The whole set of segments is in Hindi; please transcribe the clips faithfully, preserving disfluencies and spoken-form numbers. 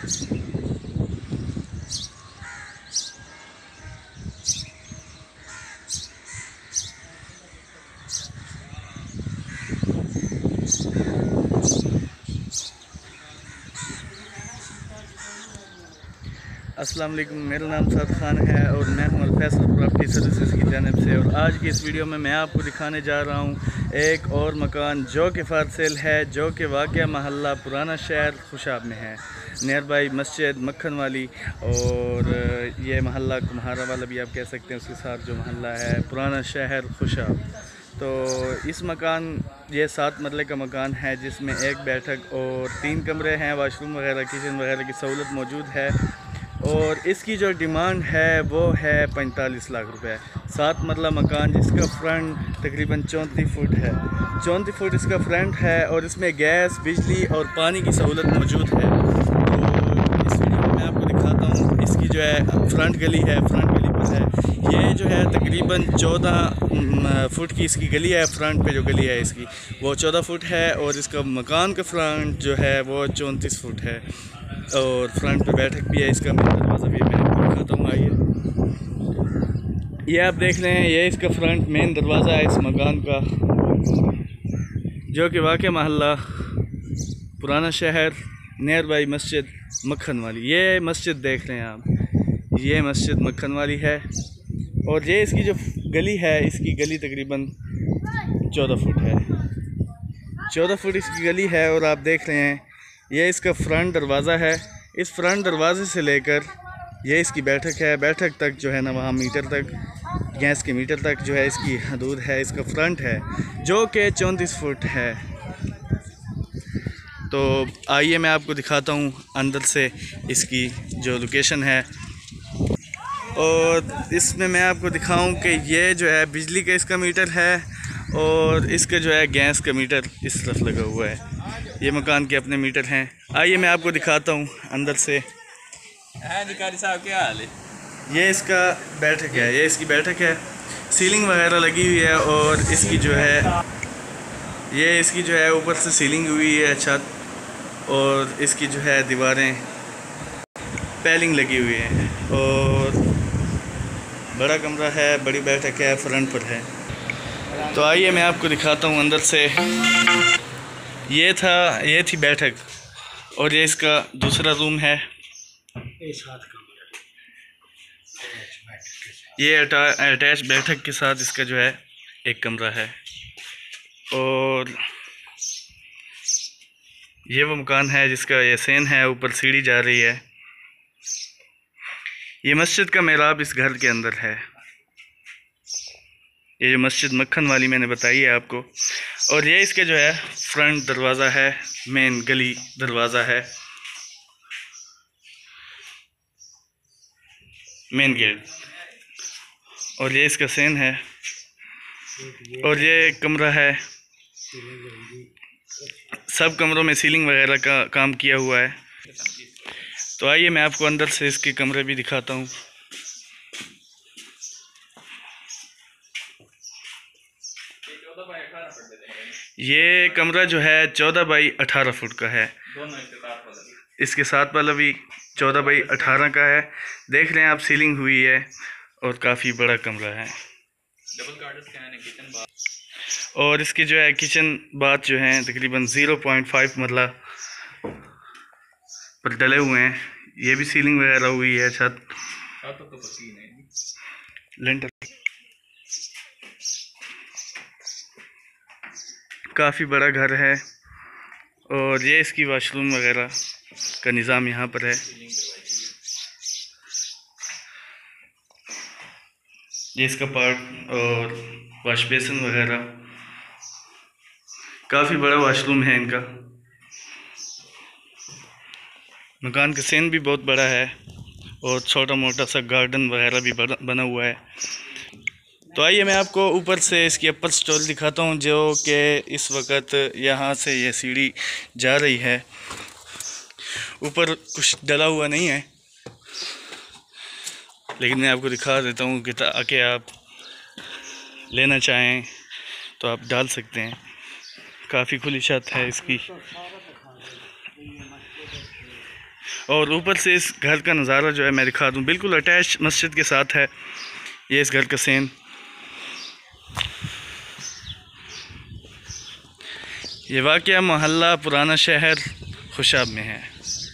अस्सलाम वालेकुम, मेरा नाम साद खान है और मैं हूं अल-फैसल प्रॉपर्टी सर्विसेज की जानिब से। और आज की इस वीडियो में मैं आपको दिखाने जा रहा हूं एक और मकान जो कि फॉर सेल है, जो कि वाक़या महल्ला पुराना शहर खुशाब में है, नियर बाई मस्जिद मक्खन वाली। और ये महल्ला कुम्हारा वाला भी आप कह सकते हैं, उसके साथ जो महल्ला है पुराना शहर खुशाब। तो इस मकान ये सात मरले का मकान है, जिसमें एक बैठक और तीन कमरे हैं, वाशरूम वगैरह किचन वगैरह की सहूलत मौजूद है। और इसकी जो डिमांड है वो है पैंतालीस लाख रुपए। सात मरला मकान जिसका फ्रंट तकरीबन चौंतीस फुट है, चौंतीस फुट इसका फ्रंट है और इसमें गैस, बिजली और पानी की सहूलत मौजूद है। तो इस वीडियो में मैं आपको दिखाता हूँ इसकी जो है फ्रंट गली है, फ्रंट गली पर है ये जो है तकरीबन चौदह फुट की इसकी गली है। फ्रंट पे जो गली है इसकी वो चौदह फुट है और इसका मकान का फ्रंट जो है वो चौंतीस फुट है। और फ्रंट पे बैठक भी है, इसका मैं दरवाज़ा भी मैं आपको दिखाता हूँ। आइए, ये आप देख रहे हैं, ये इसका फ्रंट मेन दरवाज़ा है इस मकान का, जो कि वाक़या महल्ला पुराना शहर नियर बाई मस्जिद मक्खन वाली। ये मस्जिद देख रहे हैं आप, ये मस्जिद मक्खन वाली है। और ये इसकी जो गली है, इसकी गली तकरीबन चौदह फुट है, चौदह फुट इसकी गली है। और आप देख रहे हैं ये इसका फ्रंट दरवाज़ा है। इस फ्रंट दरवाज़े से लेकर ये इसकी बैठक है, बैठक तक जो है ना वहाँ मीटर तक, गैस के मीटर तक जो है इसकी हदूद है। इसका फ्रंट है जो कि चौंतीस फुट है। तो आइए मैं आपको दिखाता हूँ अंदर से इसकी जो लोकेशन है। और इसमें मैं आपको दिखाऊं कि ये जो है बिजली का इसका मीटर है और इसका जो है गैस का मीटर इस तरफ लगा हुआ है। ये मकान के अपने मीटर हैं। आइए मैं आपको दिखाता हूँ अंदर से। अधिकारी साहब क्या हाल है? ये इसका बैठक है, ये इसकी बैठक है, सीलिंग वगैरह लगी हुई है। और इसकी जो है ये इसकी जो है ऊपर से सीलिंग हुई है छत, और इसकी जो है दीवारें पैलिंग लगी हुई है। और बड़ा कमरा है, बड़ी बैठक है, फ्रंट पर है। तो आइए मैं आपको दिखाता हूँ अंदर से। ये था ये थी बैठक और ये इसका दूसरा रूम है। ये अटैच बैठक के साथ इसका जो है एक कमरा है। और ये वो मकान है जिसका ये सेन है, ऊपर सीढ़ी जा रही है। ये मस्जिद का मेहराब इस घर के अंदर है। ये जो मस्जिद मक्खन वाली मैंने बताई है आपको। और ये इसके जो है फ्रंट दरवाज़ा है, मेन गली दरवाज़ा है, मेन गेट। और ये इसका सेन है। और ये कमरा है, सब कमरों में सीलिंग वगैरह का काम किया हुआ है। तो आइए मैं आपको अंदर से इसके कमरे भी दिखाता हूँ। ये कमरा जो है चौदह बाई अठारह फुट का है। इसके साथ वाला भी चौदह बाई अठारह का है। देख रहे हैं आप, सीलिंग हुई है और काफ़ी बड़ा कमरा है। और इसकी जो है किचन बाथ जो हैं तकरीबन ज़ीरो पॉइंट फाइव मरला पर डले हुए हैं। ये भी सीलिंग वगैरह हुई है, छत लेंटर। काफ़ी बड़ा घर है। और ये इसकी वाशरूम वगैरह का निज़ाम यहाँ पर है। ये इसका पार्ट और वाश बेसिन वगैरह, काफ़ी बड़ा वाशरूम है इनका। मकान का सेन भी बहुत बड़ा है और छोटा मोटा सा गार्डन वगैरह भी बना हुआ है। तो आइए मैं आपको ऊपर से इसकी अपर स्टोरी दिखाता हूँ, जो कि इस वक्त यहाँ से ये सीढ़ी जा रही है। ऊपर कुछ डला हुआ नहीं है, लेकिन मैं आपको दिखा देता हूँ कि ताकि आप लेना चाहें तो आप डाल सकते हैं। काफ़ी खुली छत है इसकी। और ऊपर से इस घर का नज़ारा जो है मैं दिखा दूँ, बिल्कुल अटैच मस्जिद के साथ है ये इस घर का सीन। ये वाक़या मोहल्ला पुराना शहर खुशाब में है।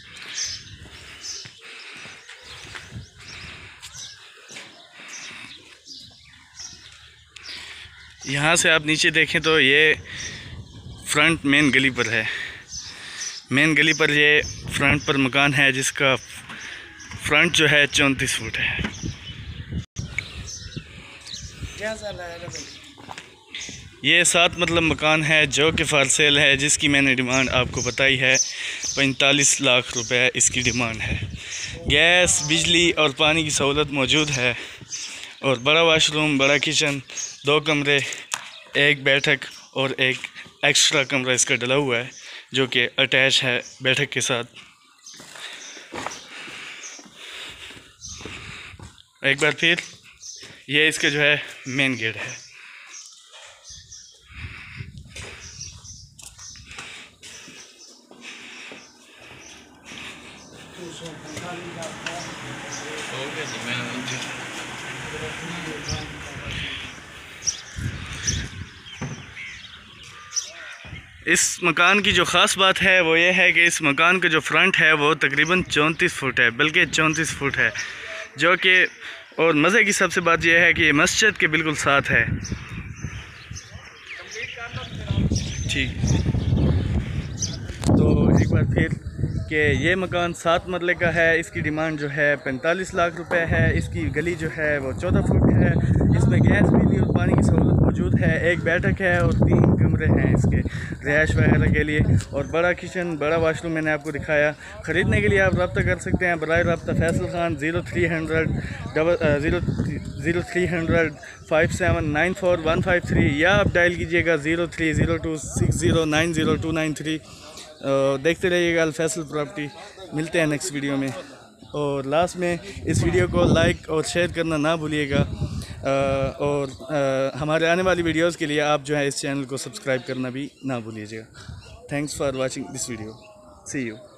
यहाँ से आप नीचे देखें तो ये फ्रंट मेन गली पर है। मेन गली पर ये फ्रंट पर मकान है जिसका फ्रंट जो है चौंतीस फुट है। ये सात मतलब मकान है जो कि फॉर सेल है, जिसकी मैंने डिमांड आपको बताई है पैंतालीस लाख रुपए इसकी डिमांड है। गैस, बिजली और पानी की सहूलत मौजूद है और बड़ा वाशरूम, बड़ा किचन, दो कमरे, एक बैठक और एक एक्स्ट्रा कमरा इसका डला हुआ है जो कि अटैच है बैठक के साथ। एक बार फिर ये इसका जो है मेन गेट है। इस मकान की जो ख़ास बात है वो ये है कि इस मकान का जो फ्रंट है वो तकरीबन चौंतीस फुट है, बल्कि चौंतीस फुट है, जो कि और मज़े की सबसे बात यह है कि ये मस्जिद के बिल्कुल साथ है। ठीक, तो एक बार फिर कि ये मकान सात मरले का है, इसकी डिमांड जो है पैंतालीस लाख रुपए है। इसकी गली जो है वो चौदह फुट है। इसमें गैस, बिजली और पानी की सहूलत मौजूद है। एक बैठक है और तीन कमरे हैं इसके रिहाइश वगैरह के लिए और बड़ा किचन, बड़ा वाशरूम मैंने आपको दिखाया। ख़रीदने के लिए आप रब्ता कर सकते हैं बराए रब्ता Faisal Khan zero three hundred double zero zero three hundred five seven nine four one five three या आप डायल कीजिएगा zero three zero two six zero nine zero two nine three. देखते रहिएगा अल फैसल प्रॉपर्टी। मिलते हैं नेक्स्ट वीडियो में। और लास्ट में इस वीडियो को लाइक और शेयर करना ना भूलिएगा और आ, हमारे आने वाली वीडियोस के लिए आप जो है इस चैनल को सब्सक्राइब करना भी ना भूलिएगा। Thanks for watching this video. See you.